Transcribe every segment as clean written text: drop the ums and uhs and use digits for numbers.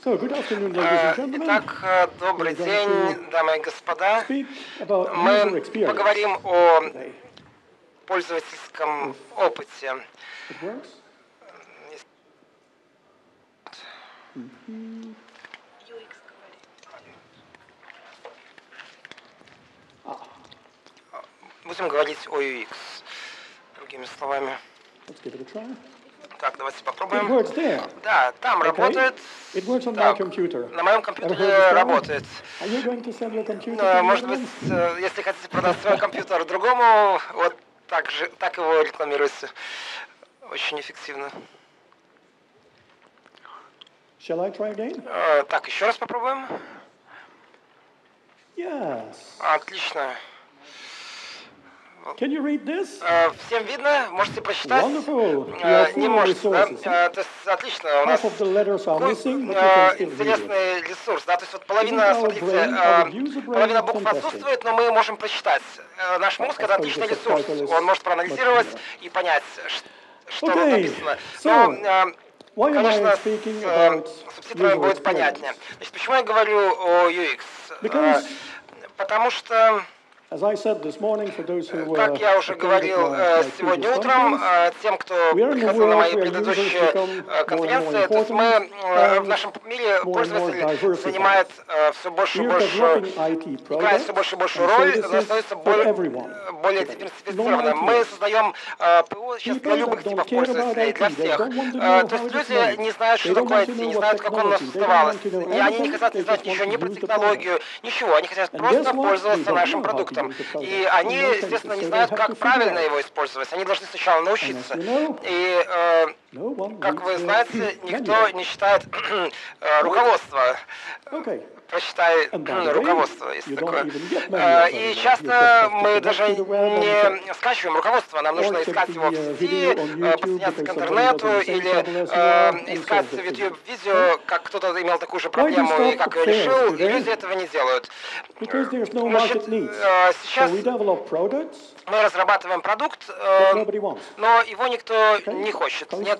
Итак, добрый день, дамы и господа. Мы поговорим о пользовательском опыте. Будем говорить о UX, другими словами. Так, давайте попробуем. Да, там работает. Так, на моем компьютере работает. Может быть, если хотите продать свой компьютер другому, вот так его рекламируйте. Очень эффективно. Так, еще раз попробуем. Отлично. Всем видно? Можете прочитать? Не можете, да? То есть, отлично. У нас интересный ресурс, да? То есть, вот половина, смотрите, половина букв отсутствует, но мы можем прочитать. Наш мозг — это отличный ресурс. Он может проанализировать и понять, что тут написано. Но, конечно, с субтитрами будет понятнее. Значит, почему я говорю о UX? Потому что, как я уже говорил сегодня утром, тем, кто приходил на мои предыдущие конференции, то есть мы в нашем мире пользователь занимает все больше и больше, играет все больше и большую роль, становится более диверсифицированным. Мы создаем ПО сейчас для любых типов пользователей, для всех. То есть люди не знают, что такое IT, не знают, как он у нас создавалось. Они не хотят знать ничего ни про технологию, ничего. Они хотят просто пользоваться нашим продуктом. И они, естественно, не знают, как правильно его использовать. Они должны сначала научиться. И, как вы знаете, никто не читает руководство. Прочитай руководство, если такое. И часто мы даже не скачиваем руководство. Нам нужно искать его в сети, подсоединяться к интернету или искать в YouTube видео, как кто-то имел такую же проблему и как ее решил. И люди этого не делают. Значит, сейчас мы разрабатываем продукт, но его никто не хочет. Нет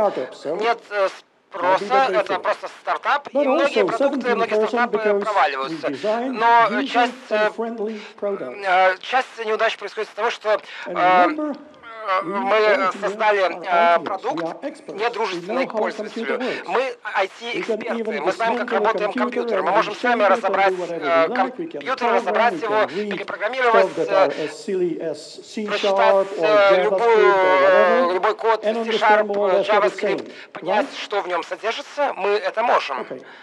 спроса, это просто стартап, и многие стартапы проваливаются. Но часть неудач происходит из-за того, что мы создали продукт, недружественный к пользователю. Мы IT-эксперты, мы знаем, как работаем компьютер. Мы можем сами разобрать компьютер, разобрать его, перепрограммировать, прочитать любой код, C-Sharp, JavaScript, понять, что в нем содержится. Мы это можем.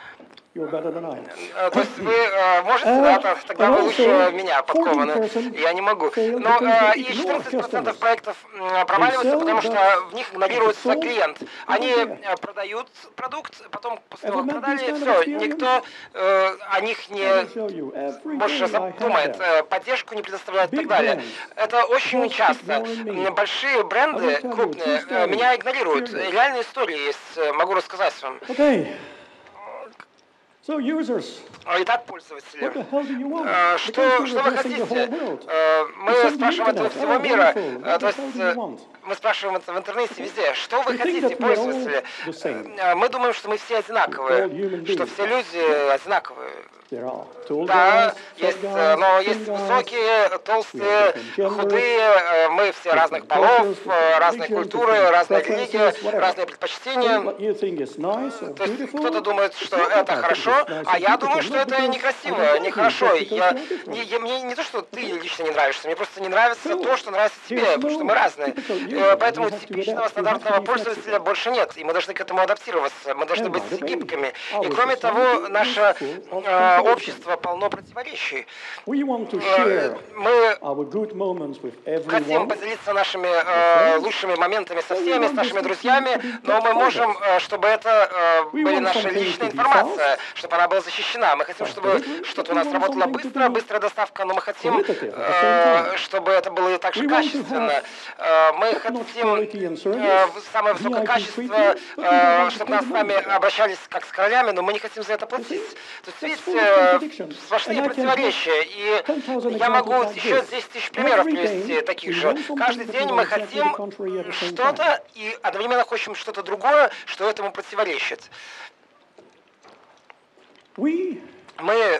То есть вы можете, да, тогда вы лучше меня подкованы. Я не могу. Но и 14% проектов проваливаются, потому что в них игнорируется клиент. Они продают продукт, потом после того, как продали, все, никто о них не больше думает, поддержку не предоставляет и так далее. Это очень часто. Большие бренды, крупные, меня игнорируют. Реальные истории есть, могу рассказать вам. Итак, пользователи, что вы хотите? Мы спрашиваем это у всего мира, то есть мы спрашиваем это в интернете везде. Что вы хотите, пользователи? Мы думаем, что мы все одинаковые, что все люди одинаковые. Да, но есть высокие, толстые, худые, мы все разных полов, разной культуры, разные религии, разные предпочтения. То есть кто-то думает, что это хорошо, а я думаю, что это некрасиво, нехорошо. Мне не то, что ты лично не нравишься, мне просто не нравится то, что нравится тебе, потому что мы разные. Поэтому типичного стандартного пользователя больше нет, и мы должны к этому адаптироваться, мы должны быть гибкими. И кроме того, наше общество полно противоречий. Мы хотим поделиться нашими лучшими моментами со всеми, с нашими друзьями, но мы можем, чтобы это была наша личная информация, чтобы она была защищена. Мы хотим, чтобы что-то у нас работало быстро, быстрая доставка, но мы хотим, чтобы это было также качественно. Мы хотим самое высокое качество, чтобы нас с нами обращались как с королями, но мы не хотим за это платить. То есть, видите, сплошные противоречия. И я могу еще 10 тысяч примеров привести таких же. Каждый день мы хотим что-то и одновременно хотим что-то другое, что этому противоречит. Мы,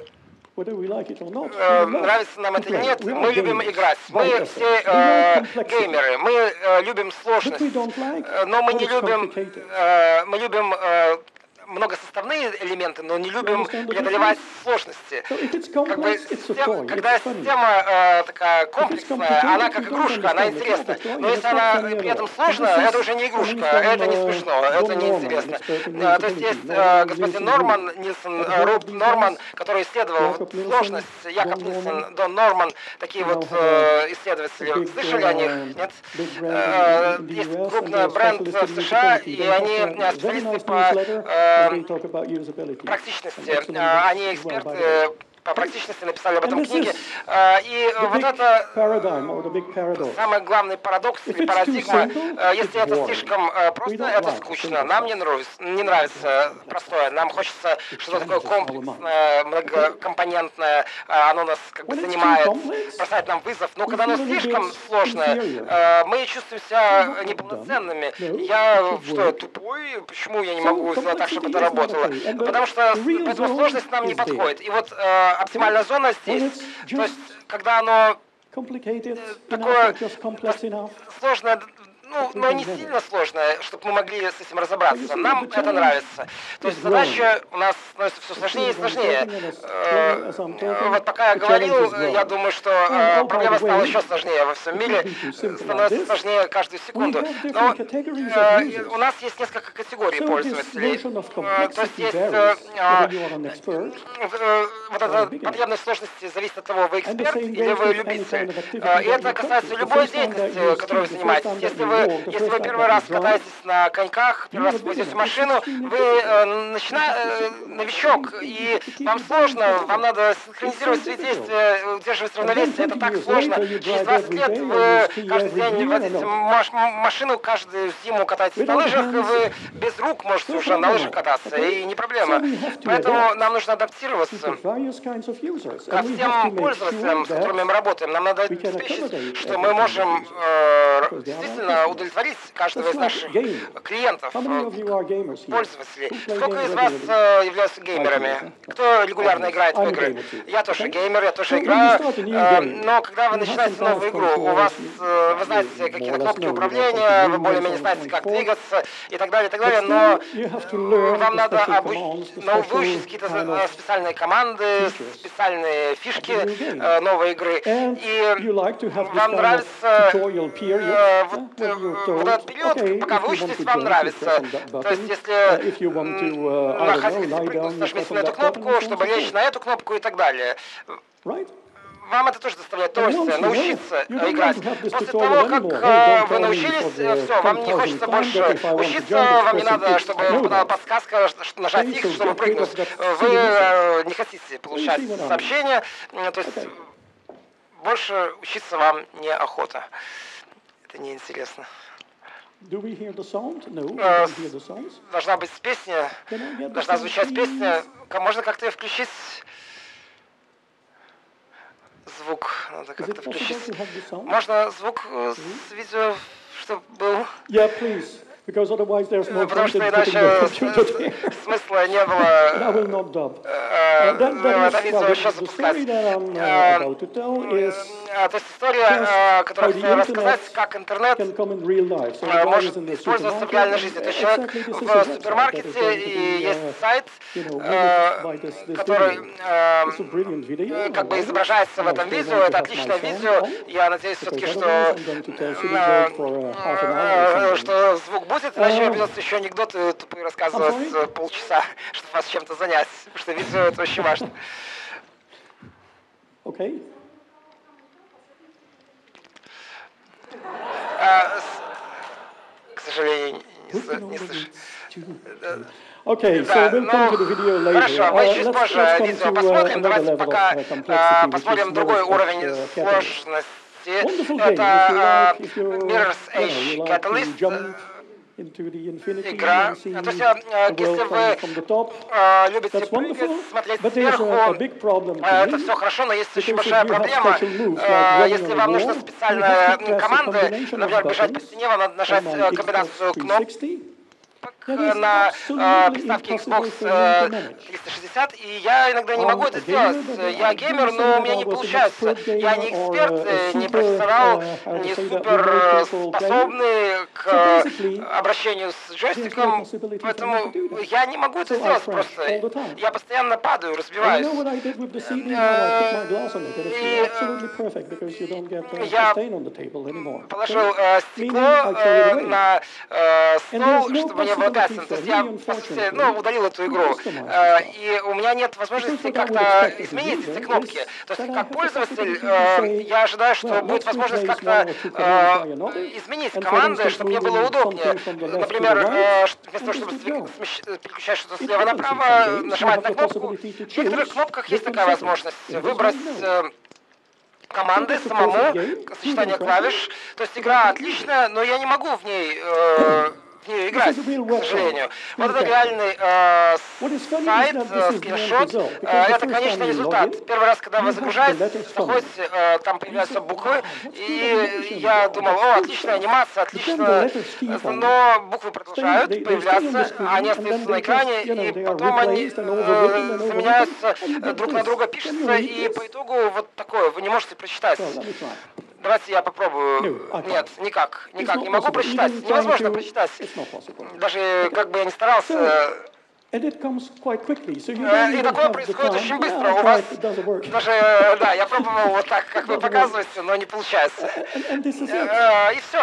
нравится нам это или нет, мы любим играть. Мы все геймеры, мы любим сложность, но мы не любим, мы любим многосоставные элементы, но не любим преодолевать сложности. Как бы когда система такая комплексная, она как игрушка, она интересна. Но если она при этом сложная, это уже не игрушка, это не смешно, это не интересно. То есть есть господин Норман, Роб Норман, который исследовал сложность, Якоб Нильсон, Дон Норман, такие вот исследователи. Слышали о них? Нет? Есть крупный бренд в США, и они специалисты по практичности. Они эксперты по практичности, написали об этом книге. И вот это самый главный парадокс или парадигма. Если это слишком просто, это скучно. Нам не нравится простое. Нам хочется что-то такое комплексное, многокомпонентное. Оно нас как бы занимает, бросает нам вызов. Но когда оно слишком сложное, мы чувствуем себя неполноценными. Я что, тупой? Почему я не могу сделать так, чтобы это работало? Потому что поэтому сложность нам не подходит. И вот оптимальная зона здесь, то есть когда оно такое сложное, но не сильно сложное, чтобы мы могли с этим разобраться. Нам это нравится. То есть задача у нас становится все сложнее и сложнее. Вот пока я говорил, я думаю, что проблема стала еще сложнее во всем мире, становится сложнее каждую секунду. Но у нас есть несколько категорий пользователей. То есть есть вот эта потребность сложности зависит от того, вы эксперт или вы любитель. И это касается любой деятельности, которой вы занимаетесь. Если вы первый раз катаетесь на коньках, первый раз водите машину, вы новичок, и вам сложно, вам надо синхронизировать свои действия, удерживать равновесие, это так сложно. Через 20 лет вы каждый день водите машину, каждую зиму катаетесь на лыжах, и вы без рук можете уже на лыжах кататься, и не проблема. Поэтому нам нужно адаптироваться ко всем пользователям, с которыми мы работаем. Нам надо обеспечить, что мы можем действительно удовлетворить каждого из наших клиентов, пользователей. Сколько из вас являются геймерами? Кто регулярно играет в игры? Я тоже геймер, я тоже играю. Но когда вы начинаете новую игру, у вас, вы знаете какие-то кнопки управления, вы более-менее знаете, как двигаться и так далее, но вам надо выучить какие-то специальные команды, специальные фишки новой игры. И вам нравится вот этот период, пока вы учитесь, вам нравится. То есть, если на хотите прыгнуть, нажмите на эту кнопку, чтобы лечь на эту кнопку и так далее. Вам это тоже доставляет удовольствие, научиться играть. После того, как вы научились, все, вам не хочется больше учиться, вам не надо, чтобы была подсказка, нажать X, чтобы прыгнуть. Вы не хотите получать сообщения, то есть больше учиться вам неохота. Это неинтересно. Должна быть песня, должна звучать песня. Можно как-то ее включить? Звук надо как-то включить. Можно звук с видео, чтобы был? Потому что иначе смысла не было это видео еще запускать. То есть история, которую я хочу рассказать, как интернет может использоваться в реальной жизни. То есть человек в супермаркете, и есть сайт, который как бы изображается в этом видео. Это отличное видео. Я надеюсь все-таки, что звук будет, иначе мне придется еще анекдоты тупые рассказывать полчаса, чтобы вас чем-то занять, потому что видео это очень важно. Окей. К сожалению, не слышу. Okay, so we'll come to the video later. Хорошо, мы чуть позже видео посмотрим. Давайте пока посмотрим другой уровень сложности. Это Mirror's Edge Catalyst. Игра. То есть, если вы любите прыгать, смотреть сверху, это все хорошо, но есть очень большая проблема. Если вам нужна специальная команда, например, бежать по стене, вам надо нажать комбинацию кнопок. на приставке Xbox 360, и я иногда не могу это сделать. Я геймер, но у меня не получается. Я не эксперт, не профессионал, не суперспособный к обращению с джойстиком, поэтому я не могу это сделать просто. Я постоянно падаю, разбиваюсь. Я положил стекло на стол, чтобы не было гасен. То есть я, по сути, удалил эту игру. И у меня нет возможности как-то изменить эти кнопки. То есть, как пользователь, я ожидаю, что будет возможность как-то изменить команды, чтобы мне было удобнее. Например, вместо того, чтобы переключать что-то слева направо, нажимать на кнопку. В некоторых кнопках есть такая возможность. Выбрать команды самому, сочетание клавиш. То есть игра отличная, но я не могу в ней играть, к сожалению. Вот это реальный сайт, скриншот. Это конечный результат. Первый раз, когда вы загружаете, заходите, там появляются буквы, и я думал, отличная анимация, отлично, но буквы продолжают появляться, они остаются на экране, и потом они заменяются друг на друга, пишутся, и по итогу вот такое, вы не можете прочитать. Давайте я попробую. Нет, никак не могу прочитать. Невозможно прочитать. Даже как бы я ни старался. И такое происходит очень быстро. У вас даже, я пробовал вот так, как вы показываете, но не получается. И все.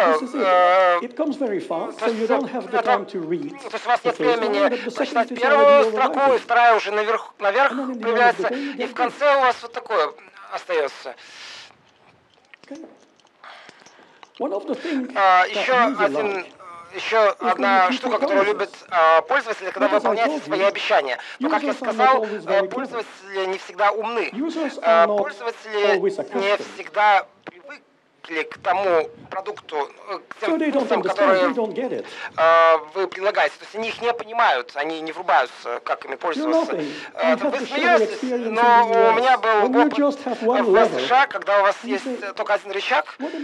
То есть у вас нет времени прочитать первую строку, и вторая уже наверх появляется, и в конце у вас вот такое остается. Еще одна штука, которую любят пользователи, когда вы выполняете свои обещания. Но, как я сказал, пользователи не всегда умны. Пользователи не всегда привыкли к тому продукту, к тем функциям, которые вы предлагаете. То есть они их не понимают, они не врубаются, как ими пользоваться. Вы смеетесь, но у меня был опыт в США, когда у вас есть только один рычаг, и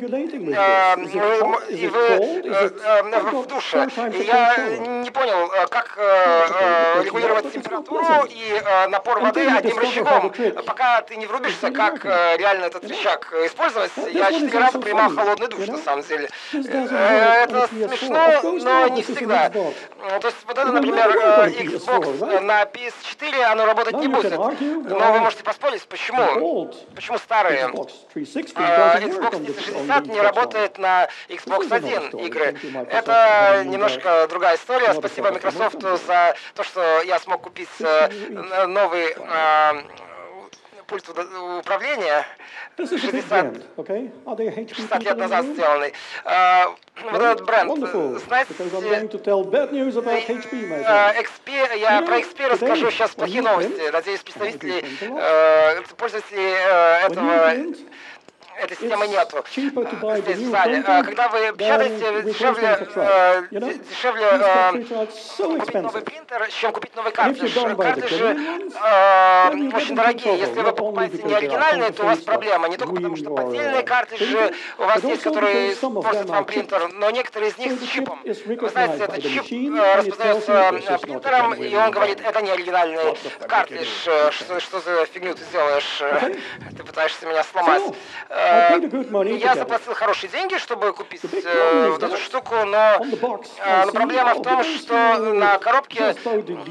вы в душе. И я не понял, как регулировать температуру и напор воды одним рычагом. Пока ты не врубишься, как реально этот рычаг использовать, я 4 раза принимал холодный душ, на самом деле. Это смешно, но не всегда. То есть вот это, например, Xbox на PS4, оно работать не будет. Но вы можете поспорить, почему? Почему старые Xbox 360 не работает на Xbox One игры? Это немножко другая история. Спасибо Microsoft за то, что я смог купить новый пульт управления 60 лет назад сделанный. Вот этот бренд. Знаете, XP, я про XP расскажу сейчас плохие новости. Надеюсь, представителей, пользователей этой системы нету здесь в зале. Когда вы печатаете, дешевле купить новый принтер, чем купить новый картридж. Картриджи очень дорогие. Если вы покупаете не оригинальные, то у вас проблема. Не только потому, что поддельные картриджи у вас есть, которые портят вам принтер, но некоторые из них с чипом. Вы знаете, этот чип распознается принтером, и он говорит, это не оригинальный картридж. Что за фигню ты делаешь? Ты пытаешься меня сломать. Я заплатил хорошие деньги, чтобы купить вот эту штуку, но проблема в том, что на коробке, когда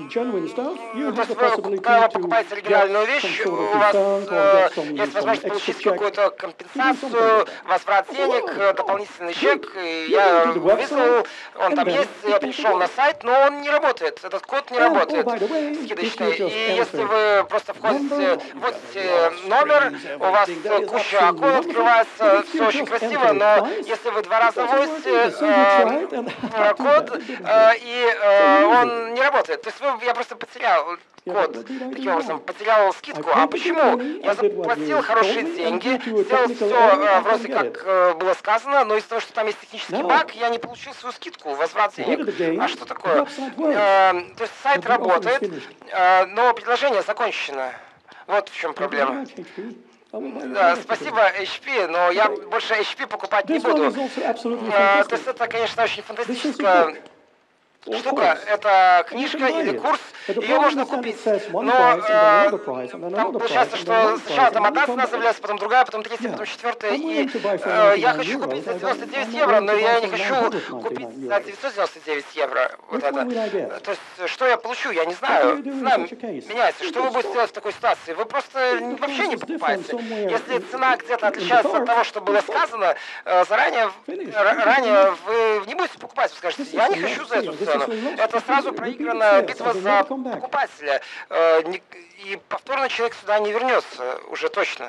вы покупаете оригинальную вещь, у вас есть возможность получить какую-то компенсацию, возврат денег, дополнительный чек. Я вызвал, он там есть, я перешел на сайт, но он не работает, этот код не работает скидочный. И если вы просто вводите номер, у вас куча окон открывается, все очень красиво, но если вы 2 раза вводите код, и он не работает, то есть я просто потерял код, таким образом, потерял скидку. А почему? Я заплатил хорошие деньги, сделал все вроде как было сказано, но из-за того, что там есть технический баг, я не получил свою скидку, возврат денег. А что такое? То есть сайт работает, но предложение закончено. Вот в чем проблема. Да, спасибо HP, но я больше HP покупать не буду. То есть это, конечно, очень фантастическое штука, это книжка или курс, ее можно купить. Но там получается, что сначала там одна цена заявляется, потом другая, потом третья, потом четвертая. И я хочу купить за 99 евро, но я не хочу купить за 999 евро. Вот это. То есть, что я получу, я не знаю. Цена меняется. Что вы будете делать в такой ситуации? Вы просто вообще не покупаете. Если цена где-то отличается от того, что было сказано заранее, вы не будете покупать. Вы скажете, я не хочу за эту цену. Это сразу проиграна битва за покупателя. И повторно человек сюда не вернется, уже точно.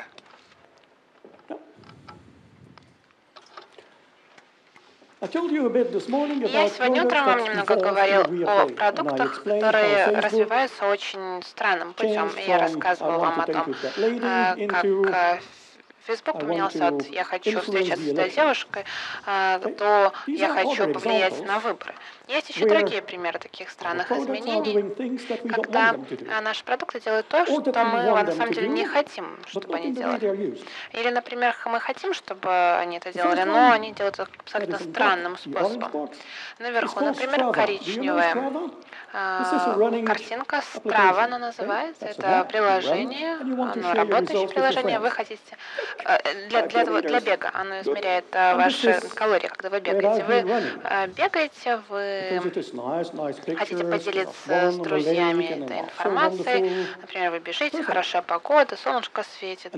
Я сегодня утром вам немного говорил о продуктах, которые развиваются очень странным путем. Я рассказывал вам о том, как Facebook поменялся от «я хочу встречаться с этой девушкой», то «я хочу повлиять на выборы». Есть еще другие примеры таких странных изменений, когда наши продукты делают то, что мы на самом деле не хотим, чтобы они делали. Или, например, мы хотим, чтобы они это делали, но они делают это абсолютно странным способом. Наверху, например, коричневая картинка справа, она называется, это приложение, оно работающее приложение, вы хотите, для бега, оно измеряет ваши калории, когда вы бегаете. Вы бегаете, вы хотите поделиться с друзьями этой информацией, например, вы бежите, хорошая погода, солнышко светит,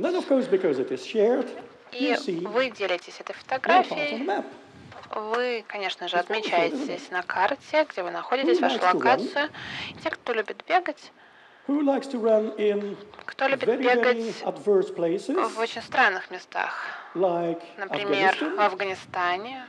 и вы делитесь этой фотографией. Вы, конечно же, отмечаетесь на карте, где вы находитесь, вашу локацию. И те, кто любит бегать, кто любит бегать в очень странных местах, например, в Афганистане,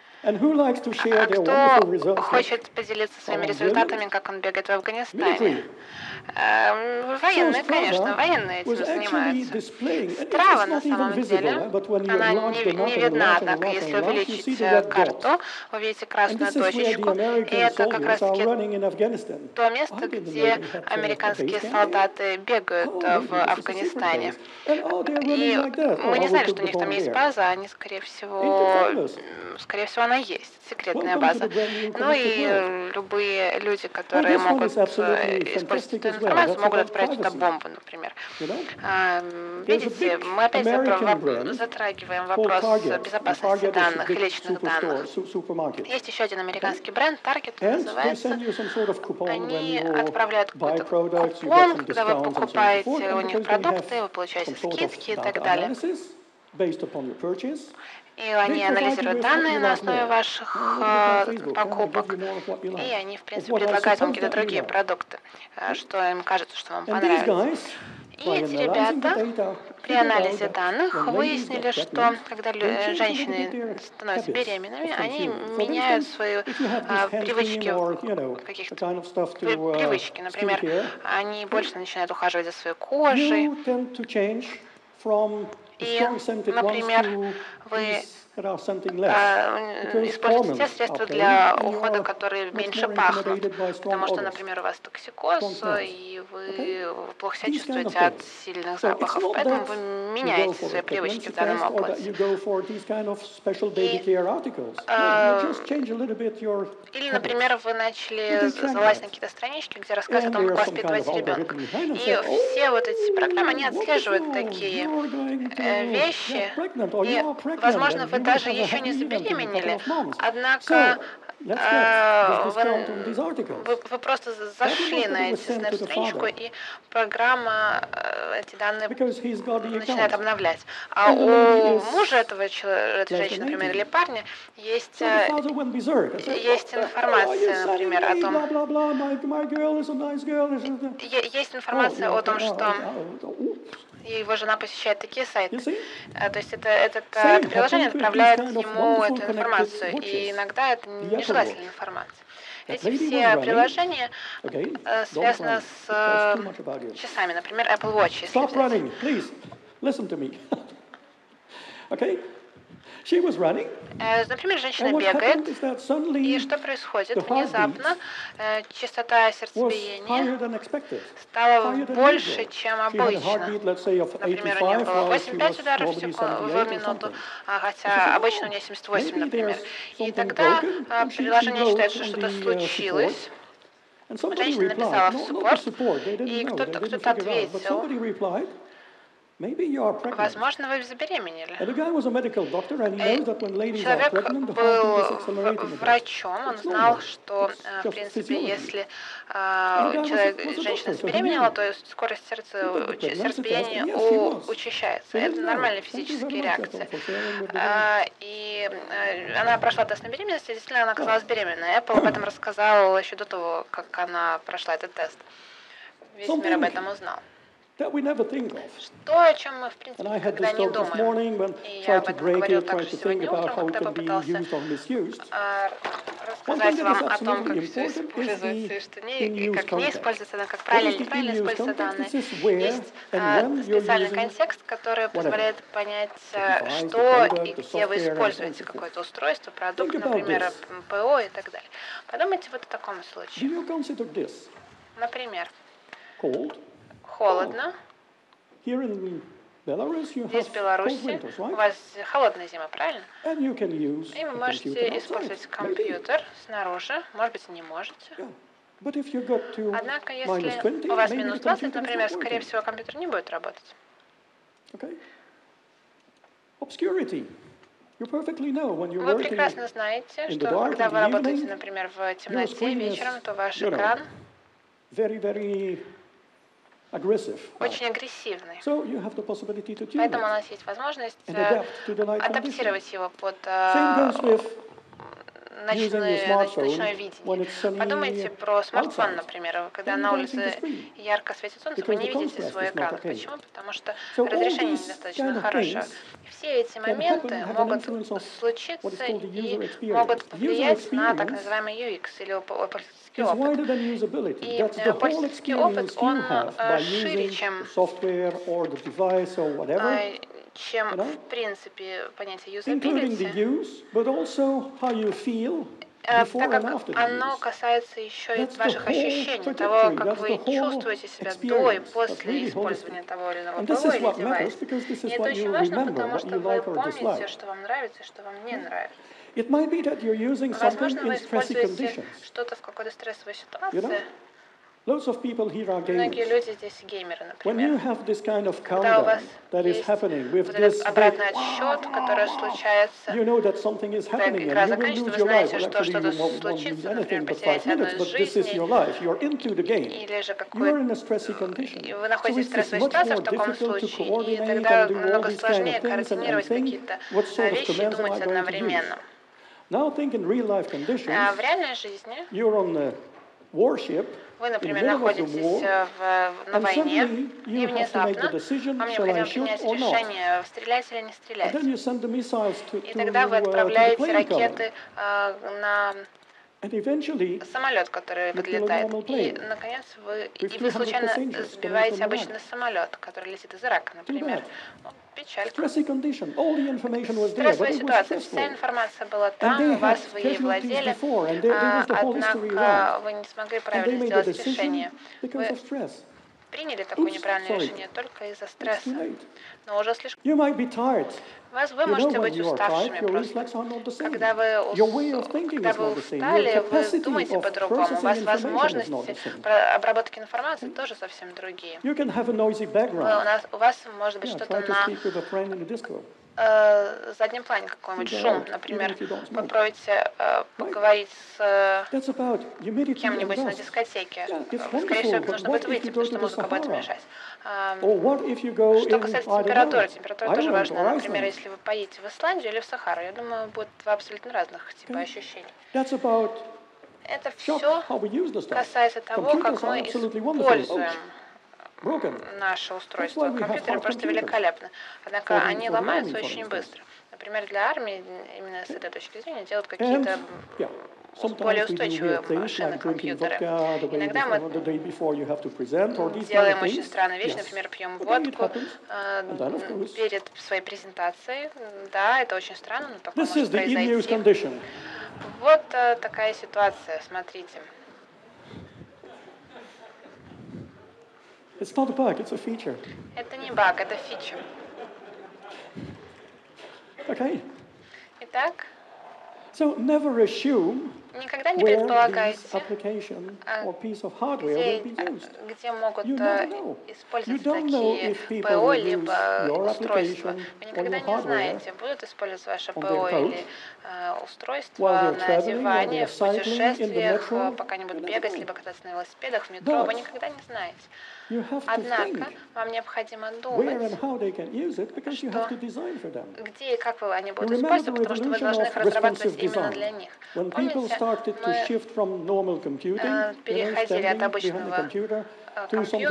кто хочет поделиться своими результатами, как он бегает в Афганистане? Военные, конечно, военные этим занимаются. Страва, на самом деле, она не видна, однако, если увеличить карту, вы видите красную точечку, и это как раз-таки то место, где американские солдаты бегают в Афганистане. И мы не знали, что у них там есть база, они, скорее всего, она есть, секретная база. Ну и любые люди, которые могут использовать эту информацию, могут отправить туда бомбу, например. Видите, мы опять затрагиваем вопрос безопасности данных и личных данных. Есть еще один американский бренд, Target называется. Они отправляют какой-то купон, когда вы покупаете у них продукты, вы получаете скидки и так далее. И они анализируют данные на основе ваших покупок, и они, в принципе, предлагают вам какие-то другие продукты, что им кажется, что вам понравится. И эти ребята при анализе данных выяснили, что когда женщины становятся беременными, они меняют свои привычки, каких-то привычки. Например, они больше начинают ухаживать за своей кожей. И, например, вы используете те средства для ухода, которые меньше пахнут, потому что, например, у вас токсикоз, и вы плохо себя чувствуете от сильных запахов, поэтому вы меняете свои привычки в данном области. Или, например, вы начали залазить на какие-то странички, где рассказывают о том, как воспитывать ребенка. И все вот эти программы, они отслеживают такие вещи, и, возможно, вы даже еще не забеременели, однако вы просто зашли на эту страничку, и программа эти данные начинает обновлять. А у мужа этой женщины, например, или парня, есть информация, например, о том, есть информация о том, что его жена посещает такие сайты. То есть это приложение отправляет ему эту информацию, и иногда это нежелательная информация. Эти все приложения связаны с часами, например, Apple Watch, если взять. Например, женщина бегает, и что происходит? Внезапно частота сердцебиения стала больше, чем обычно. Например, у нее было 85 ударов в минуту, хотя обычно у нее 78, например. И тогда приложение считает, что что-то случилось. Женщина написала в суппорт, и кто-то ответил: возможно, вы забеременели. Человек был врачом, он знал, что, в принципе, если женщина забеременела, то скорость сердцебиения учащается. Это нормальная физическая реакция. И она прошла тест на беременность, и действительно она оказалась беременной. Apple об этом рассказал еще до того, как она прошла этот тест. Весь мир об этом узнал. Что, о чем мы, в принципе, никогда не думаем. И я об этом говорил также сегодня утром, когда попытался рассказать вам о том, как все используется и что и как не используется, как правильно или неправильно используются данные. Есть специальный контекст, который позволяет понять, что и где вы используете какое-то устройство, продукт, например, ПО и так далее. Подумайте вот о таком случае. Например, холодно. Здесь, в Беларуси, у вас холодная зима, правильно? И вы можете использовать компьютер снаружи, может быть, не можете. Однако, если у вас минус 20, например, скорее всего, компьютер не будет работать. Вы прекрасно знаете, что когда вы работаете, например, в темноте вечером, то ваш экран очень агрессивный. Поэтому у нас есть возможность адаптировать его под ночное видение. Подумайте про смартфон, например. Когда на улице ярко светит солнце, вы не видите свой экран. Почему? Потому что разрешение недостаточно хорошее. И все эти моменты могут случиться и могут повлиять на так называемый UX или пользовательский опыт. И пользовательский опыт, он шире, чем в принципе понятие usability, так как оно касается еще и ваших ощущений, того, как вы чувствуете себя до и после использования того или иного ПО или девайса. И это очень важно, потому что вы помните, что вам нравится и что вам не нравится. Возможно, вы используете что-то в какой-то стрессовой ситуации. Многие люди здесь геймеры, например. Когда у вас есть вот этот обратный отсчет, который случается, когда игра заканчивается, вы знаете, что что-то случится, например, потеряете одну из жизней, или же вы находитесь в стрессовой ситуации в таком случае, и тогда намного сложнее координировать какие-то вещи и думать одновременно. В реальной жизни вы, например, находитесь на войне, и внезапно вам необходимо принять решение, стрелять или не стрелять. И тогда вы отправляете ракеты на самолет, который подлетает. И, наконец, вы случайно сбиваете обычный самолет, который летит из Ирака, например. Печалька. Стрессовая ситуация. Вся информация была там, у вас, вы ей владели, однако вы не смогли правильно сделать решение. Вы приняли такое неправильное решение только из-за стресса. Но уже слишком... Вы можете быть уставшими просто. Когда вы устали, вы думаете по-другому. У вас возможности обработки информации тоже совсем другие. У вас может быть что-то на заднем плане, какой-нибудь шум. Например, попробуйте поговорить с кем-нибудь на дискотеке. Скорее всего, нужно будет выйти, потому что музыка будет мешать. Что касается температуры, температура тоже важна. Например, если вы поедете в Исландию или в Сахару, я думаю, будет два абсолютно разных типа ощущений. Это все касается того, как мы используем наши устройства. Компьютеры просто великолепны. Однако они ломаются очень быстро. Например, для армии, именно с этой точки зрения, делают какие-то более устойчивые машины, компьютеры. Иногда мы делаем очень странную вещь, например, пьем водку перед своей презентацией. Да, это очень странно, но такое может произойти. Вот такая ситуация, смотрите. It's not a bug, it's a feature. Это не баг, это фича. Okay. Итак, so never assume никогда не предполагайте, где могут использоваться такие ПО либо устройства. Вы никогда не знаете, будут использовать ваше ПО или устройство на диване, в путешествиях, пока не будут бегать, либо кататься на велосипедах, в метро. Вы никогда не знаете. Однако вам необходимо думать, что где и как они будут использовать, потому что вы должны их разрабатывать именно для них. Помните, мы переходили от обычного компьютера к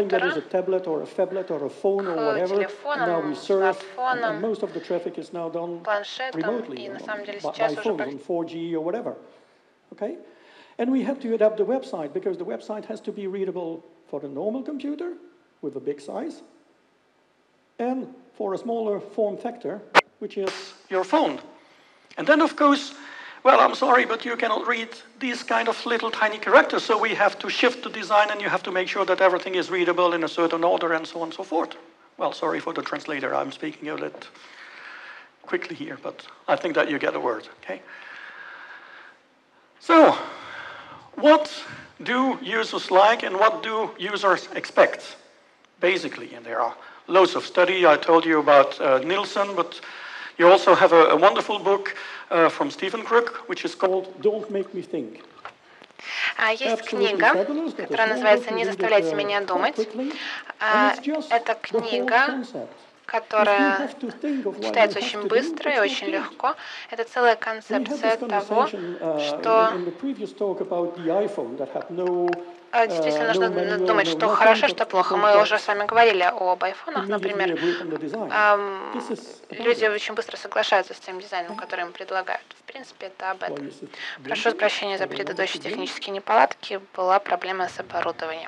телефонам, смартфонам, планшетам, и на самом деле сейчас уже... Okay? And we had to adapt the website because the website has to be readable for a normal computer with a big size and for a smaller form factor, which is your phone. And then, of course, well, I'm sorry, but you cannot read these kind of little tiny characters, so we have to shift the design and you have to make sure that everything is readable in a certain order and so on and so forth. Well, sorry for the translator, I'm speaking a bit quickly here, but I think that you get the word, okay? So, what do users like and what do users expect, basically? And there are loads of studies. I told you about Nielsen, but you also have a wonderful book from Stephen Crook, which is called Don't Make Me Think. Есть книга, которая называется «Не заставляйте меня думать». Это книга, которая читается очень быстро и очень легко. Это целая концепция того, что действительно нужно думать, что хорошо, что плохо. Мы уже с вами говорили об айфонах, например. Люди очень быстро соглашаются с тем дизайном, который им предлагают. В принципе, это об этом. Прошу прощения за предыдущие технические неполадки. Была проблема с оборудованием.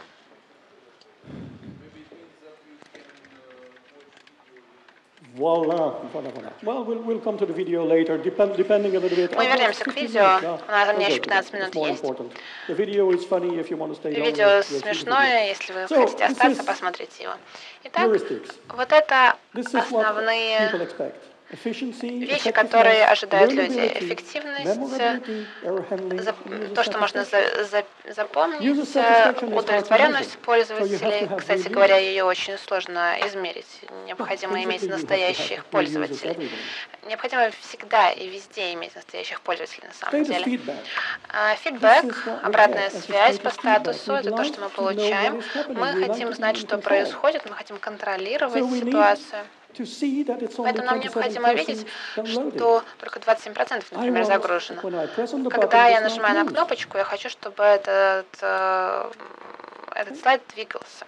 Voila. Well, we'll come to the video later, depending a little bit. Мы вернемся к видео. У меня еще 15 минут есть. Видео смешное, если вы хотите остаться, посмотрите его. Итак, вот это основные вещи, которые ожидают люди. Эффективность, то, что можно запомнить, удовлетворенность пользователей. Кстати говоря, ее очень сложно измерить. Необходимо иметь настоящих пользователей. Необходимо всегда и везде иметь настоящих пользователей на самом деле. Фидбэк, обратная связь по статусу, это то, что мы получаем. Мы хотим знать, что происходит, мы хотим контролировать ситуацию. Поэтому нам необходимо видеть, что только 27%, например, загружено. Когда я нажимаю на кнопочку, я хочу, чтобы этот слайд двигался.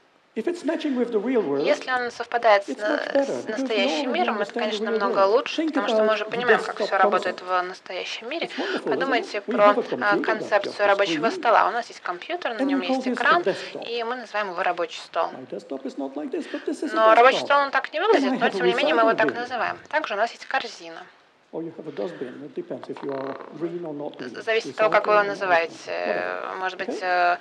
Если он совпадает с настоящим миром, это, конечно, намного лучше, потому что мы уже понимаем, как все работает в настоящем мире. Подумайте про концепцию рабочего стола. У нас есть компьютер, на нем есть экран, и мы называем его рабочий стол. Но рабочий стол он так не выглядит, но тем не менее мы его так называем. Также у нас есть корзина. Зависит от того, как вы его называете. Может быть,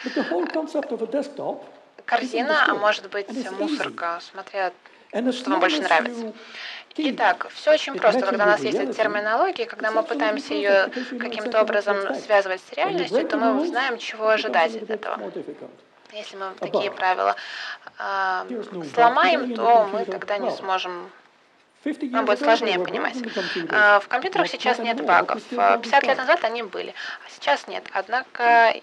корзина, а может быть мусорка, смотря что вам больше нравится. Итак, все очень просто, когда у нас есть эта терминология, когда мы пытаемся ее каким-то образом связывать с реальностью, то мы знаем, чего ожидать от этого. Если мы такие правила сломаем, то мы тогда не сможем, нам будет сложнее понимать. В компьютерах сейчас нет багов. 50 лет назад они были, а сейчас нет. Однако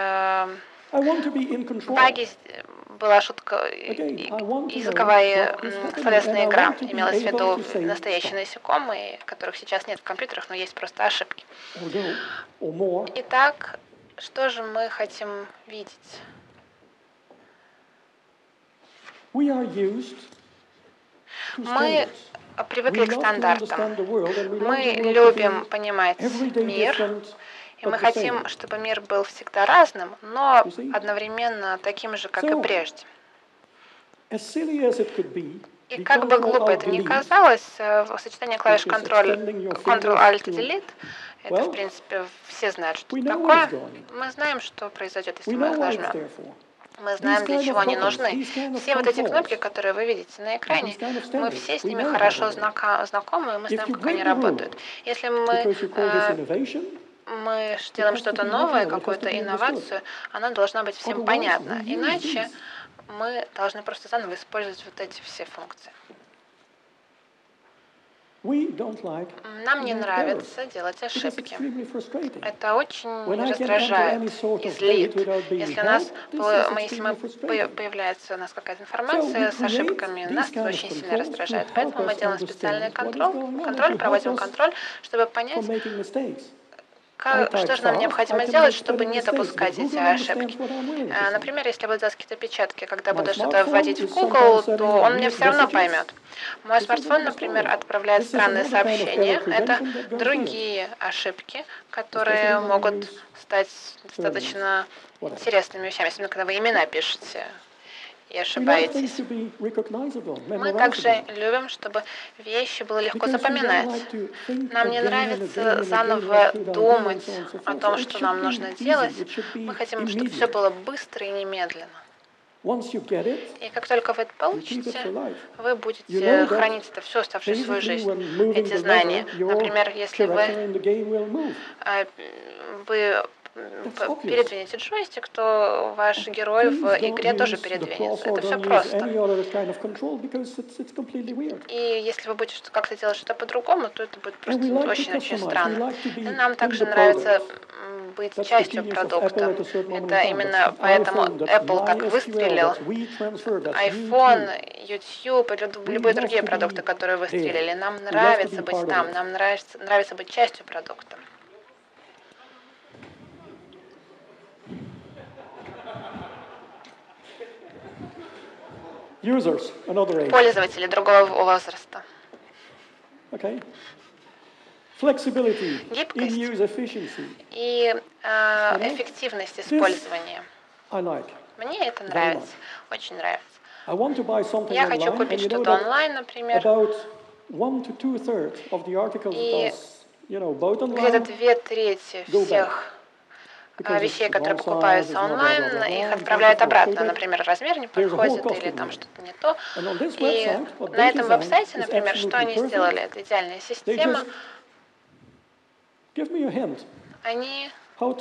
баги была шутка, языковая словесная игра, имелась в виду настоящие насекомые, которых сейчас нет в компьютерах, но есть просто ошибки. Итак, что же мы хотим видеть? Мы привыкли к стандартам. Мы любим понимать мир, и мы хотим, чтобы мир был всегда разным, но одновременно таким же, как и прежде. И как бы глупо это ни казалось, сочетание клавиш Ctrl-Alt-Delete, это, в принципе, все знают, что это такое. Мы знаем, что произойдет, если мы их нажмем. Мы знаем, для чего они нужны. Все вот эти кнопки, которые вы видите на экране, мы все с ними хорошо знакомы, и мы знаем, как они работают. Если мы делаем что-то новое, какую-то инновацию, она должна быть всем понятна. Иначе мы должны просто заново использовать вот эти все функции. Нам не нравится делать ошибки. Это очень раздражает и злит. Если появляется у нас какая-то информация с ошибками, нас это очень сильно раздражает. Поэтому мы делаем специальный проводим контроль, чтобы понять, что же нам необходимо делать, чтобы не допускать эти ошибки. Например, если я буду делать какие-то печатки, когда буду что-то вводить в Google, то он меня все равно поймет. Мой смартфон, например, отправляет странные сообщения. Это другие ошибки, которые могут стать достаточно интересными вещами, особенно когда вы имена пишете и ошибаетесь. Мы также любим, чтобы вещи было легко запоминать. Нам не нравится заново думать о том, что нам нужно делать. Мы хотим, чтобы все было быстро и немедленно. И как только вы это получите, вы будете хранить это всю оставшуюся свою жизнь, эти знания. Например, если вы передвинете джойстик, то ваш герой в игре тоже передвинется. Это все просто. И если вы будете как-то делать что-то по-другому, то это будет просто очень-очень странно. И нам также нравится быть частью продукта. Это именно поэтому Apple так выстрелил. iPhone, YouTube и любые другие продукты, которые выстрелили. Нам нравится быть там, нам нравится быть частью продукта. Пользователи другого возраста. Гибкость и эффективность использования. Мне это нравится, очень нравится. Я хочу купить что-то онлайн, например, и где-то 2/3 всех вещей, которые покупаются онлайн, их отправляют обратно. Например, размер не подходит или там что-то не то. И на этом веб-сайте, например, что они сделали? Это идеальная система. Они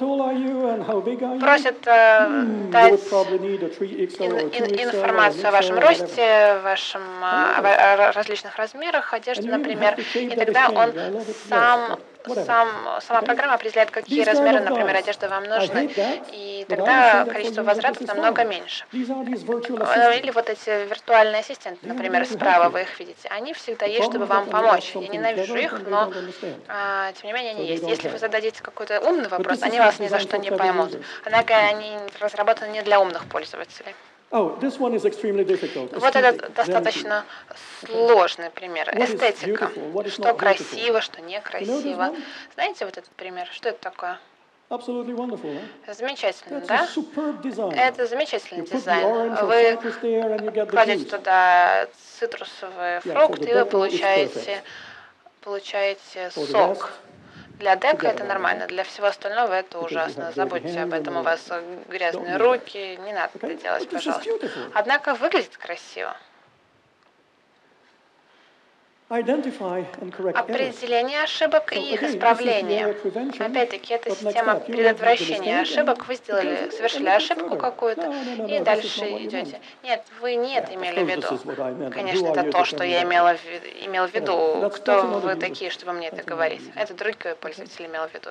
просят дать информацию о вашем росте, о различных размерах одежды, например, и тогда он сама программа определяет, какие размеры, например, одежды вам нужны, и тогда количество возвратов намного меньше. Или вот эти виртуальные ассистенты, например, справа вы их видите, они всегда есть, чтобы вам помочь. Я ненавижу их, но тем не менее они есть. Если вы зададите какой-то умный вопрос, они вас ни за что не поймут. Однако они разработаны не для умных пользователей. Вот это достаточно сложный пример. Эстетика. Что красиво, что некрасиво. Знаете вот этот пример? Что это такое? Замечательно, да? Это замечательный дизайн. Вы кладете туда цитрусовые фрукты, и вы получаете сок. Для дека это нормально, для всего остального это ужасно. Забудьте об этом, у вас грязные руки, не надо это делать, пожалуйста. Однако выглядит красиво. Определение ошибок и их исправление. Опять-таки, это система предотвращения ошибок. Вы совершили ошибку какую-то, и дальше идете. Нет, вы не это имели в виду. Конечно, это то, что я имел в виду. Кто вы такие, чтобы мне это говорить? Это другой пользователь имел в виду.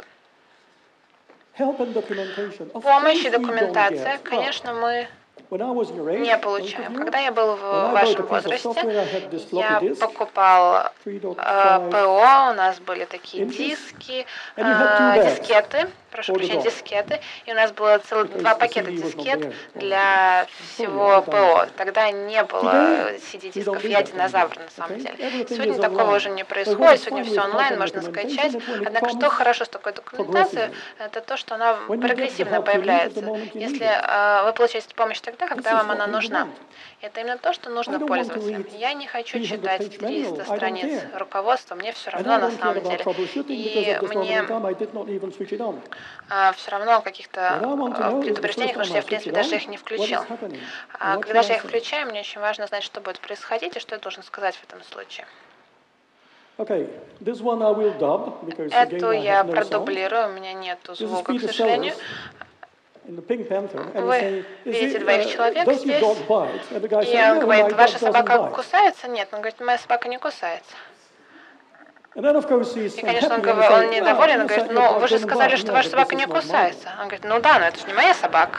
Помощь и документация, конечно, мы не получаем. Когда я был в вашем возрасте, я покупал ПО, у нас были такие дискеты, прошу прощения, дискеты, и у нас было целых 2 пакета дискет для всего ПО. Тогда не было CD-дисков, я динозавр на самом деле. Сегодня такого уже не происходит, сегодня все онлайн, можно скачать. Однако что хорошо с такой документацией, это то, что она прогрессивно появляется. Если вы получаете помощь тогда, когда вам она нужна. Это именно то, что нужно пользователям. Я не хочу читать 300 страниц руководства, мне все равно на самом деле. И мне все равно о каких-то предупреждениях, потому что я, в принципе, даже их не включил. А когда же я их включаю, мне очень важно знать, что будет происходить и что я должен сказать в этом случае. Эту я продублирую, у меня нет звука, к сожалению. Вы видите 2 человека здесь, и он говорит, ваша собака кусается? Нет, он говорит, моя собака не кусается. И, конечно, он недоволен, он говорит, ну, вы же сказали, что ваша собака не кусается. Он говорит, ну да, но это же не моя собака.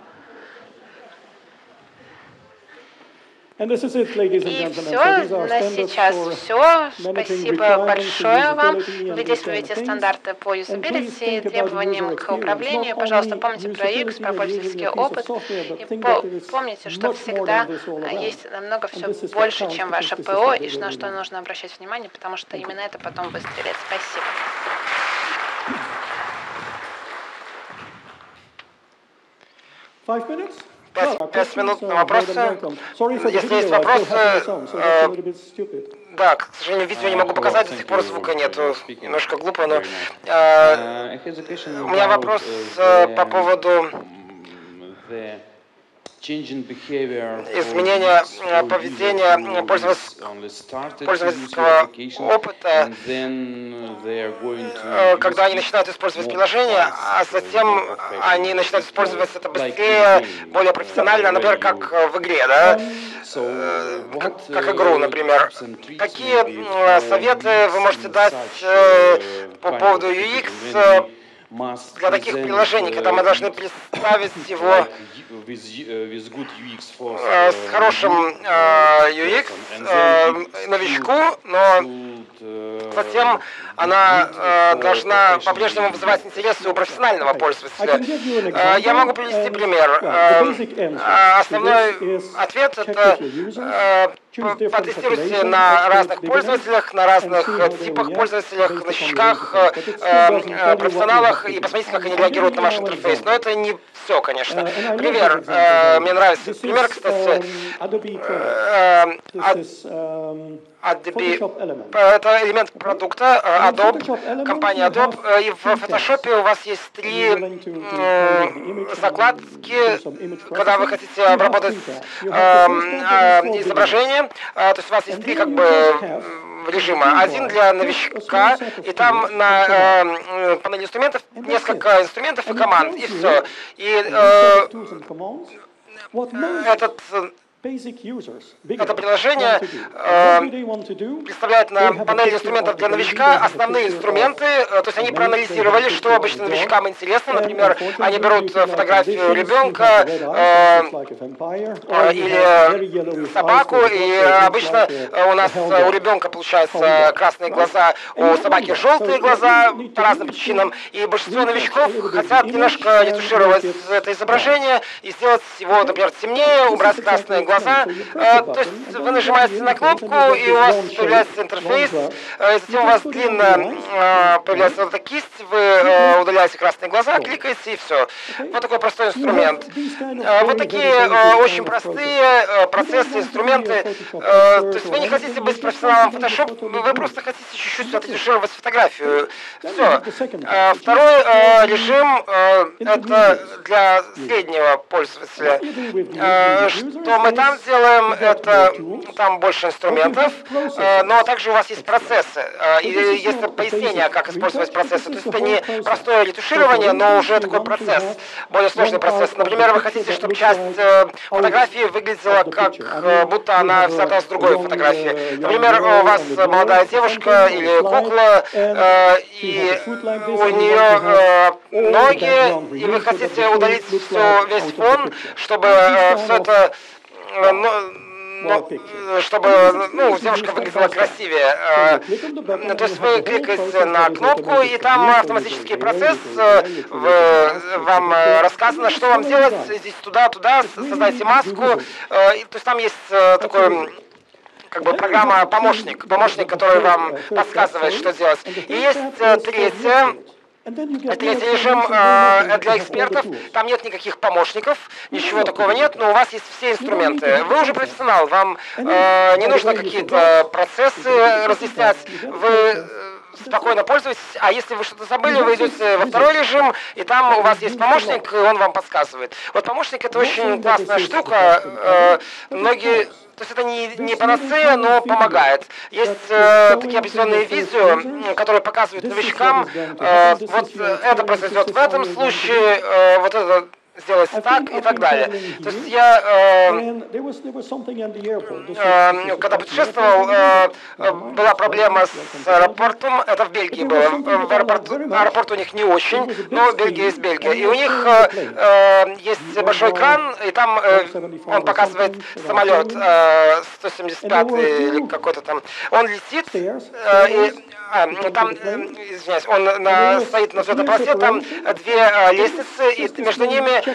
И все на сейчас все. Спасибо большое вам. Вы действуете стандарты по юзабилити, требованиям к управлению. Пожалуйста, помните про UX, про пользовательский опыт. И помните, что всегда есть намного все больше, чем ваше ПО, и на что нужно обращать внимание, потому что именно это потом выстрелит. Спасибо. Пять минут на вопросы. Если есть вопросы, да, к сожалению, видео не могу показать, до сих пор звука нету. Немножко глупо, но... У меня вопрос по поводу изменения поведения пользовательского опыта, когда они начинают использовать приложение, а затем они начинают использовать это быстрее, более профессионально, например, как в игре, да? Как игру, например. Какие советы вы можете дать по поводу UX для таких приложений, когда мы должны представить его с хорошим UX новичку, но затем она должна по-прежнему вызывать интерес у профессионального пользователя. Я могу привести пример. Основной ответ — это потестируйте на разных пользователях, на разных типах пользователях, новичках, профессионалах, и посмотрите, как они реагируют на ваш интерфейс. Но это не все, конечно. Пример. Мне нравится пример, кстати. Это элемент продукта Adobe, компания Adobe. И в Photoshop у вас есть 3 закладки, когда вы хотите обработать изображение. То есть у вас есть 3 как бы режима. Один для новичка, и там на панели инструментов несколько инструментов и команд, и все. И это приложение представляет на панели инструментов для новичка основные инструменты, то есть они проанализировали, что обычно новичкам интересно. Например, они берут фотографию ребенка или собаку, и обычно у нас у ребенка получается красные глаза, у собаки желтые глаза по разным причинам, и большинство новичков хотят немножко ретушировать это изображение и сделать его, например, темнее, убрать красные глаза. То есть вы нажимаете на кнопку, и у вас появляется интерфейс, и затем у вас длинно появляется вот эта кисть, вы удаляете красные глаза, кликаете, и все. Вот такой простой инструмент. Вот такие очень простые процессы, инструменты. То есть вы не хотите быть профессионалом Photoshop, вы просто хотите чуть-чуть отретушировать фотографию. Все. Второй режим — это для среднего пользователя. Что мы там делаем, это там больше инструментов, но также у вас есть процессы, и есть пояснение, как использовать процессы. То есть это не простое ретуширование, но уже такой процесс, более сложный процесс. Например, вы хотите, чтобы часть фотографии выглядела как будто она взята с другой фотографии. Например, у вас молодая девушка или кукла, и у нее ноги, и вы хотите удалить весь фон, чтобы все это чтобы девушка выглядела красивее. То есть вы кликаете на кнопку, и там автоматический процесс, вам рассказано, что вам делать, здесь туда-туда, создайте маску. То есть там есть такой как бы программа помощник, который вам подсказывает, что делать. И есть третий режим для экспертов. Там нет никаких помощников, ничего такого нет, но у вас есть все инструменты. Вы уже профессионал, вам не нужно какие-то процессы разъяснять. Вы спокойно пользуетесь, а если вы что-то забыли, вы идете во второй режим, и там у вас есть помощник, и он вам подсказывает. Вот помощник — это очень классная штука. Многие... То есть это не панацея, но помогает. Есть такие определенные видео, которые показывают новичкам, вот это произойдет в этом случае, вот это сделать так и так далее. То есть я, когда путешествовал, была проблема с аэропортом, это в Бельгии было, аэропорт у них не очень, но Бельгия есть Бельгия, и у них есть большой экран, и там он показывает самолет 175 или какой-то там, он летит, там, извинясь, он стоит на взлетной полосе, там две лестницы, и между ними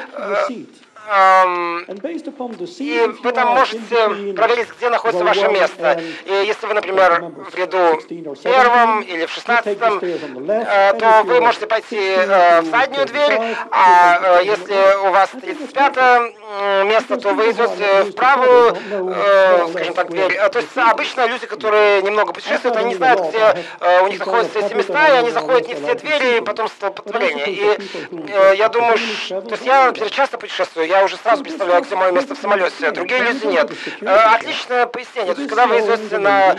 и вы там можете проверить, где находится ваше место. И если вы, например, в ряду первом или в 16-м, то вы можете пойти в заднюю дверь, а если у вас 35-е место, то вы идете в правую, скажем так, дверь. То есть обычно люди, которые немного путешествуют, они не знают, где у них находятся эти места, и они заходят не в те двери, и потом столпотворение. И я думаю, то есть я, например, часто путешествую, я уже сразу представляю, где мое место в самолете, другие люди нет. Отличное пояснение. То есть, когда вы идете на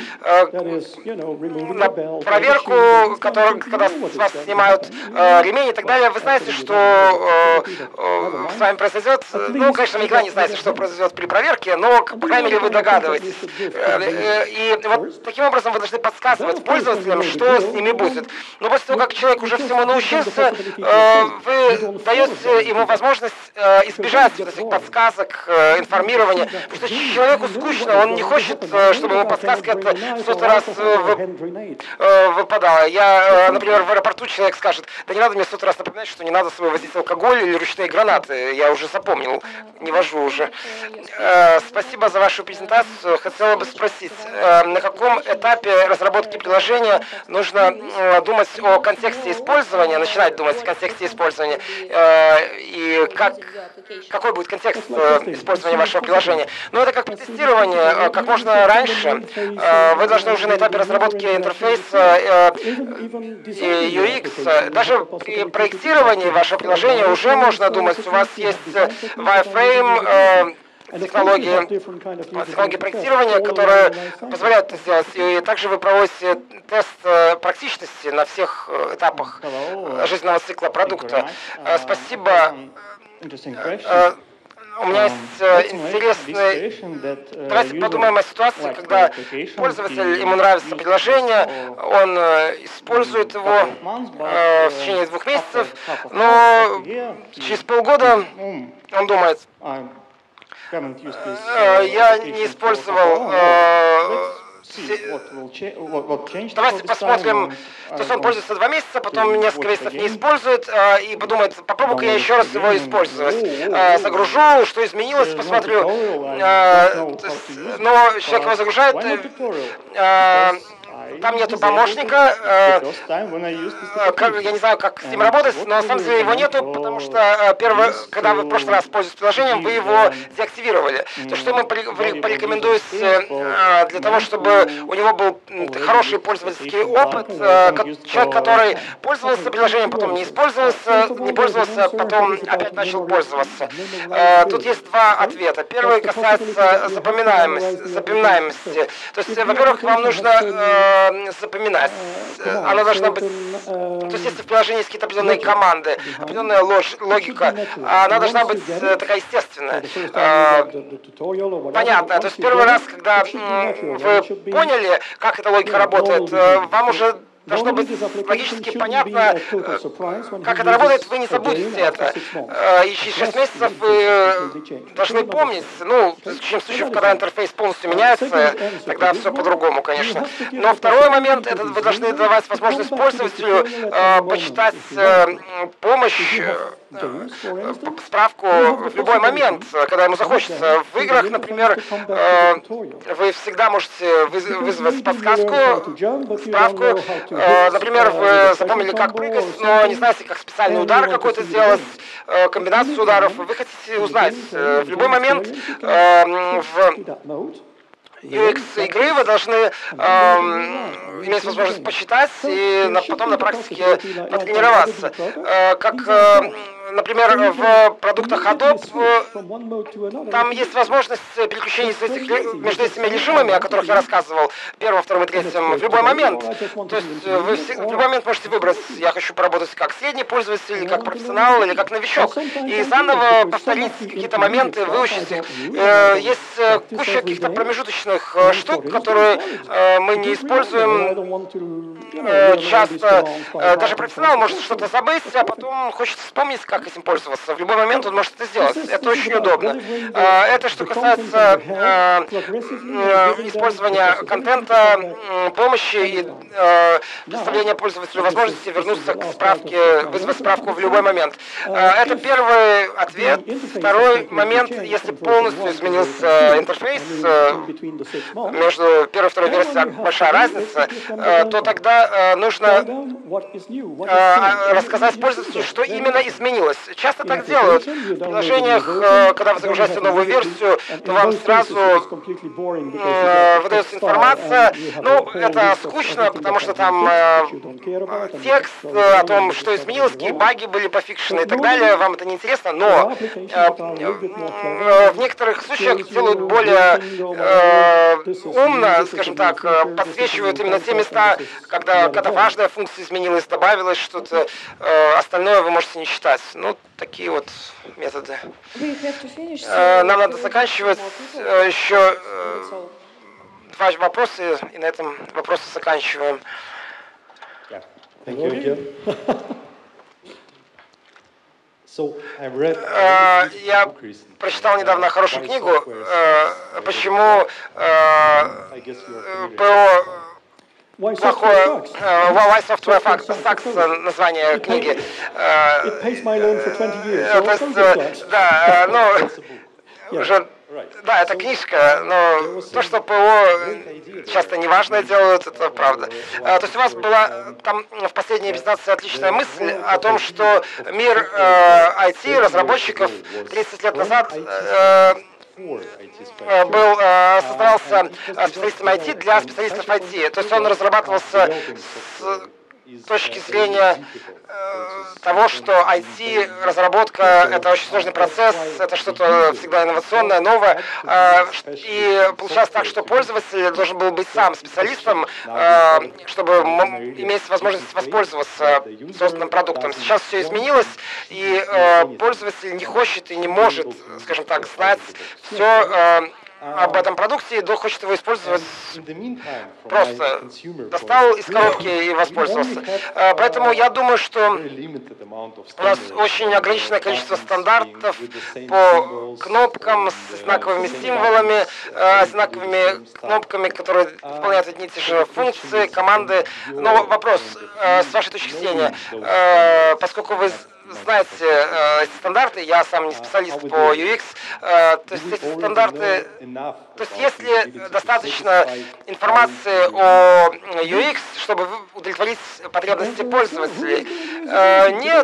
проверку, когда с вас снимают ремень и так далее, вы знаете, что с вами произойдет. Ну, конечно, вы никогда не знаете, что произойдет при проверке, но, по крайней мере, вы догадываетесь. И вот таким образом вы должны подсказывать пользователям, что с ними будет. Но после того, как человек уже всему научился, вы даете ему возможность избежать вот этих подсказок, информирования. Потому что человеку скучно, он не хочет, чтобы ему подсказка это в 100 раз выпадала. Я, например, в аэропорту человек скажет, да не надо мне 100 раз напоминать, что не надо с собой возить алкоголь или ручные гранаты. Я уже запомнил, не вожу уже. Спасибо за вашу презентацию. Хотела бы спросить, на каком этапе разработки приложения нужно думать о контексте использования, начинать думать о контексте использования, и какой будет контекст использования вашего приложения. Но это как тестирование, как можно раньше. Вы должны уже на этапе разработки интерфейса и UX, даже при проектировании вашего приложения уже можно думать, у вас есть wireframe, технологии проектирования, которые позволяют это сделать. И также вы проводите тест практичности на всех этапах жизненного цикла продукта. Спасибо. У меня есть интересный... Давайте подумаем о ситуации, когда пользователь, ему нравится приложение, он использует его в течение 2 месяцев, но через полгода он думает, я не использовал... Давайте посмотрим, то есть он пользуется 2 месяца, потом несколько месяцев не использует и подумает, попробую-ка я еще раз его использовать. Загружу, что изменилось, посмотрю. Но человек его загружает, там нету помощника, я не знаю, как с ним работать, но на самом деле его нету, потому что когда вы в прошлый раз пользовались приложением, вы его деактивировали. То, что мы порекомендуете для того, чтобы у него был хороший пользовательский опыт, человек, который пользовался приложением, потом не пользовался, потом опять начал пользоваться. Тут есть 2 ответа. Первый касается запоминаемости. То есть, во-первых, вам нужно запоминать. Она должна быть... То есть, если в приложении есть какие-то определенные команды, определенная логика, она должна быть такая естественная, понятная. То есть, первый раз, когда вы поняли, как эта логика работает, вам уже должно быть логически понятно, как это работает, вы не забудете это. И через 6 месяцев вы должны помнить, ну, в исключительном случае, когда интерфейс полностью меняется, тогда все по-другому, конечно. Но второй момент, это вы должны давать возможность пользователю почитать помощь, справку в любой момент, когда ему захочется. В играх, например, вы всегда можете вызвать подсказку, справку. Например, вы запомнили, как прыгать, но не знаете, как специальный удар какой-то сделать, комбинацию ударов. Вы хотите узнать в любой момент в UX игры вы должны иметь возможность почитать и потом на практике потренироваться. Как, например, в продуктах Adobe там есть возможность переключения между этими режимами, о которых я рассказывал, первым, вторым и третьим, в любой момент. То есть вы в любой момент можете выбрать, я хочу поработать как средний пользователь, как профессионал или как новичок. И заново повторить какие-то моменты, выучить их. Есть куча каких-то промежуточных штук, которые мы не используем часто. Даже профессионал может что-то забыть, а потом хочет вспомнить, как этим пользоваться. В любой момент он может это сделать. Это очень удобно. Это что касается использования контента, помощи и представления пользователю возможности вернуться к справке, вызвать справку в любой момент. Это первый ответ. Второй момент, если полностью изменился интерфейс, между первой и второй версией большая разница, то тогда нужно рассказать пользователю, что именно изменилось. Часто так делают. В приложениях, когда вы загружаете новую версию, то вам сразу выдается информация. Ну, это скучно, потому что там текст о том, что изменилось, какие баги были пофикшены и так далее. Вам это не интересно, но в некоторых случаях делают более умно, скажем так, подсвечивают именно те места, когда важная функция изменилась, добавилось что-то, остальное вы можете не считать. Ну, такие вот методы. Нам надо заканчивать. Еще два вопроса, и на этом вопросы заканчиваем. Я прочитал недавно хорошую книгу, почему ПО плохое, Why Software Sucks, название книги. Да, ну, уже... Да, это книжка, но то, что ПО часто неважное делают, это правда. То есть у вас была там в последней презентации отличная мысль о том, что мир IT, разработчиков 30 лет назад создавался специалистами IT для специалистов IT. То есть он разрабатывался с точки зрения того, что IT-разработка — это очень сложный процесс, это что-то всегда инновационное, новое. И получалось так, что пользователь должен был быть сам специалистом, чтобы иметь возможность воспользоваться созданным продуктом. Сейчас все изменилось, и пользователь не хочет и не может, скажем так, знать все об этом продукте, и хочет его использовать просто. Достал из коробки и воспользовался. Поэтому я думаю, что у нас очень ограниченное количество стандартов по кнопкам с знаковыми символами, знаковыми кнопками, которые выполняют одни и те же функции, команды. Но вопрос, с вашей точки зрения, поскольку вы знаете эти стандарты, я сам не специалист по UX, то есть эти стандарты, то есть есть ли достаточно информации о UX, чтобы удовлетворить потребности пользователей? Нет.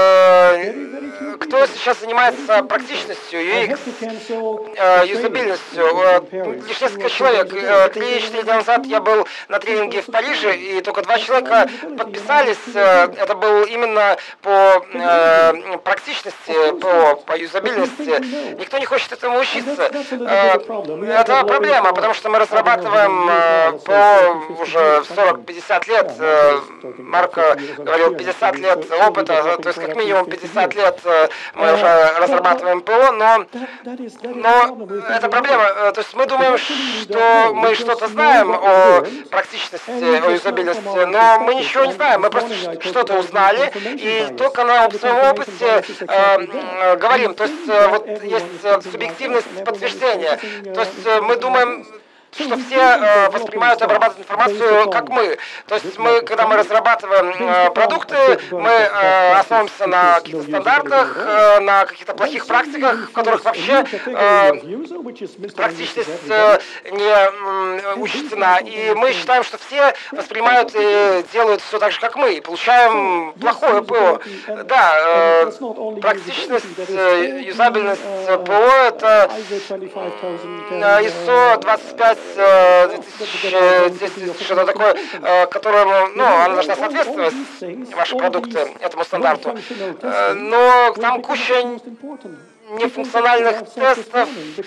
Кто сейчас занимается практичностью UX, юзабильностью? Лишь несколько человек. 3-4 дня назад я был на тренинге в Париже, и только 2 человека подписались. Это был именно по практичности, по юзабильности. Никто не хочет этому учиться. Это проблема, потому что мы разрабатываем уже 40-50 лет. Марко говорил 50 лет опыта, то есть как минимум 50 лет мы уже разрабатываем ПО, но это проблема. То есть мы думаем, что мы что-то знаем о практичности, о юзабильности, но мы ничего не знаем, мы просто что-то узнали и только на своем опыте говорим. То есть вот есть субъективность подтверждения. То есть мы думаем, что все воспринимают и обрабатывают информацию, как мы. То есть мы, когда мы разрабатываем продукты, мы основываемся на каких-то стандартах, на каких-то плохих практиках, в которых вообще практичность не учтена. И мы считаем, что все воспринимают и делают все так же, как мы, и получаем плохое ПО. Да, практичность, юзабельность ПО — это ISO 25 2010, что-то такое, которому, она должна соответствовать, ваши продукты, этому стандарту. Но там куча нефункциональных тестов,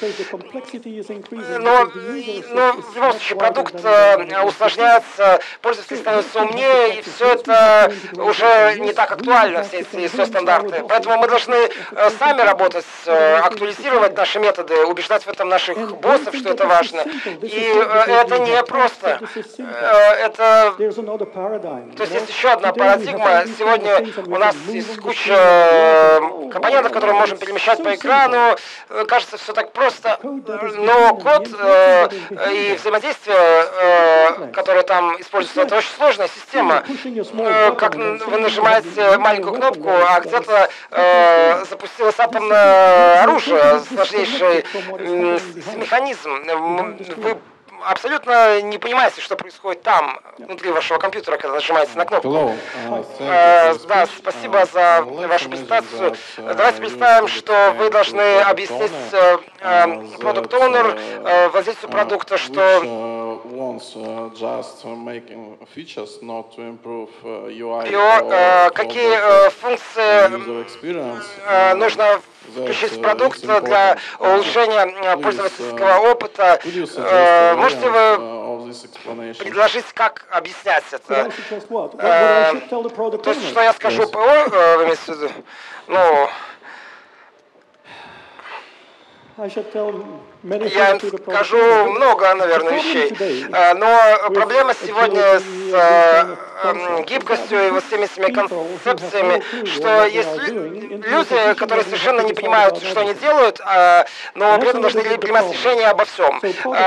но в любом случае продукт усложняется, пользователь становится умнее, и все это уже не так актуально, все эти ISO-стандарты. Поэтому мы должны сами работать, актуализировать наши методы, убеждать в этом наших боссов, что это важно. И это не просто. То есть есть еще одна парадигма. Сегодня у нас есть куча компонентов, которые мы можем перемещать по экрану. Кажется, все так просто, но код и взаимодействие, которое там используется, это очень сложная система. Как вы нажимаете маленькую кнопку, а где-то запустилось атомное оружие, сложнейший механизм. Вы абсолютно не понимаете, что происходит там, внутри вашего компьютера, когда нажимаете на кнопку. Да, спасибо за вашу презентацию. Давайте представим, что вы должны объяснить Product Owner, владельцу продукта, что какие функции нужно включить в продукт для улучшения пользовательского опыта. Можете вы предложить, как объяснять это? То есть, что я скажу ПО, вы имеете в виду? Я им скажу много, наверное, вещей, но проблема сегодня с гибкостью и вот всеми этими концепциями, что есть люди, которые совершенно не понимают, что они делают, но при этом должны принимать решения обо всем.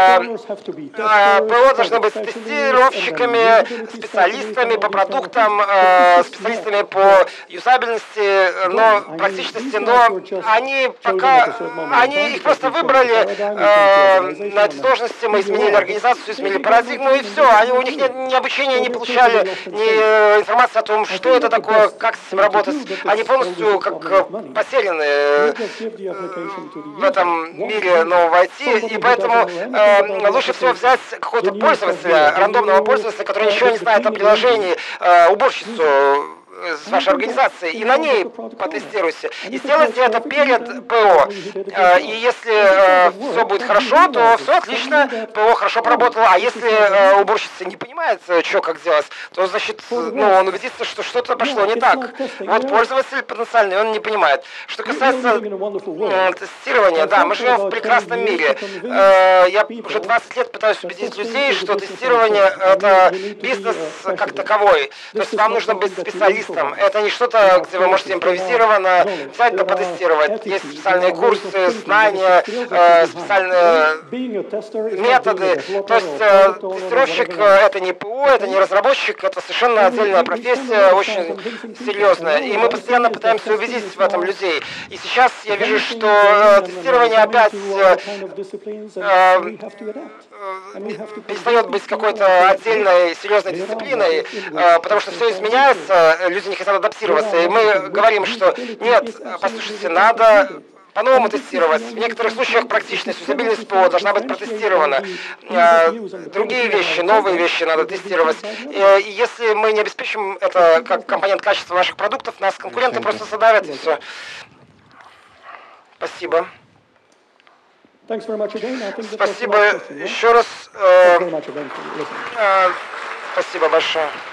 ПО должны быть тестировщиками, специалистами по продуктам, специалистами по юзабельности, но практичности, но они их просто выбрали на этой должности, мы изменили организацию, изменили парадигму, и все. У них ни обучения не получали, ни информации о том, что это такое, как с этим работать. Они полностью как потеряны в этом мире нового IT, и поэтому лучше всего взять какого-то пользователя, рандомного пользователя, который ничего не знает о приложении, уборщицу с вашей организацией, и на ней потестируйте. И сделайте это перед ПО. И если все будет хорошо, то все отлично, ПО хорошо поработало. А если уборщица не понимает, что как делать, то, значит, он убедится, что что-то пошло не так. Вот пользователь потенциальный, он не понимает. Что касается тестирования, да, мы живем в прекрасном мире. Я уже 20 лет пытаюсь убедить людей, что тестирование — это бизнес как таковой. То есть вам нужно быть специалистом. Это не что-то, где вы можете импровизированно взять да потестировать. Есть специальные курсы, знания, специальные методы. То есть тестировщик — это не ПО, это не разработчик, это совершенно отдельная профессия, очень серьезная. И мы постоянно пытаемся убедить в этом людей. И сейчас я вижу, что тестирование опять перестает быть какой-то отдельной серьезной дисциплиной, потому что все изменяется, люди не хотят адаптироваться. И мы говорим, что нет, послушайте, надо по-новому тестировать. В некоторых случаях практичность, юзабильность ПО должна быть протестирована. Другие вещи, новые вещи надо тестировать. И если мы не обеспечим это как компонент качества наших продуктов, нас конкуренты просто задавят, и все. Спасибо. Спасибо еще раз. Спасибо большое.